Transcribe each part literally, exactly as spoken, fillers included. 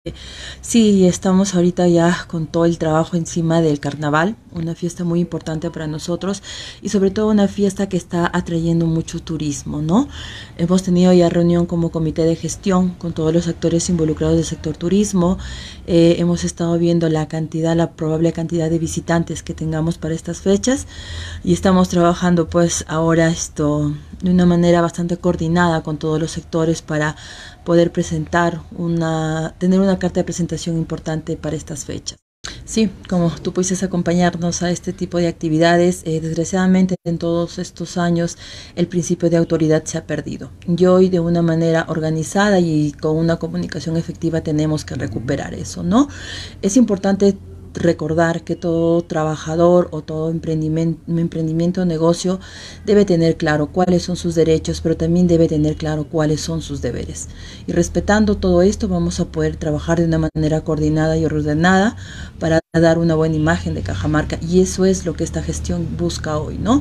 Sí, estamos ahorita ya con todo el trabajo encima del carnaval, una fiesta muy importante para nosotros y sobre todo una fiesta que está atrayendo mucho turismo, ¿no? Hemos tenido ya reunión como comité de gestión con todos los actores involucrados del sector turismo. Eh, hemos estado viendo la cantidad, la probable cantidad de visitantes que tengamos para estas fechas y estamos trabajando pues ahora esto de una manera bastante coordinada con todos los sectores para poder presentar una, tener una carta de presentación importante para estas fechas. Sí, como tú pudieses acompañarnos a este tipo de actividades, eh, desgraciadamente en todos estos años el principio de autoridad se ha perdido. Y hoy de una manera organizada y con una comunicación efectiva tenemos que recuperar eso, ¿no? Es importante recordar que todo trabajador o todo emprendimiento, emprendimiento o negocio debe tener claro cuáles son sus derechos, pero también debe tener claro cuáles son sus deberes. Y respetando todo esto vamos a poder trabajar de una manera coordinada y ordenada para dar una buena imagen de Cajamarca. Y eso es lo que esta gestión busca hoy, ¿no?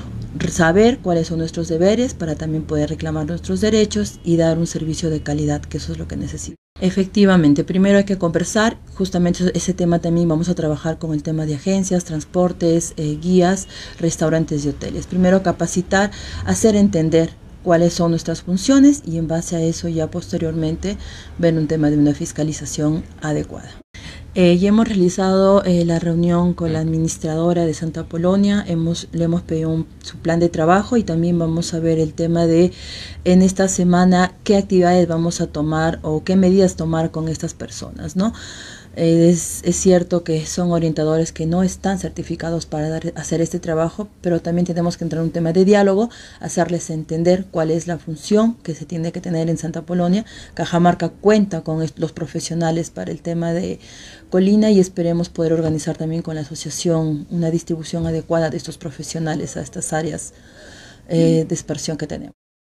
Saber cuáles son nuestros deberes para también poder reclamar nuestros derechos y dar un servicio de calidad, que eso es lo que necesitamos. Efectivamente, primero hay que conversar, justamente ese tema también vamos a trabajar con el tema de agencias, transportes, eh, guías, restaurantes y hoteles. Primero capacitar, hacer entender cuáles son nuestras funciones y en base a eso ya posteriormente ver un tema de una fiscalización adecuada. Eh, ya hemos realizado eh, la reunión con la administradora de Santa Apolonia, hemos, le hemos pedido un, su plan de trabajo y también vamos a ver el tema de en esta semana qué actividades vamos a tomar o qué medidas tomar con estas personas, ¿no? Eh, es, es cierto que son orientadores que no están certificados para dar, hacer este trabajo, pero también tenemos que entrar en un tema de diálogo, hacerles entender cuál es la función que se tiene que tener en Santa Apolonia. Cajamarca cuenta con los profesionales para el tema de Colina y esperemos poder organizar también con la asociación una distribución adecuada de estos profesionales a estas áreas eh, de dispersión que tenemos.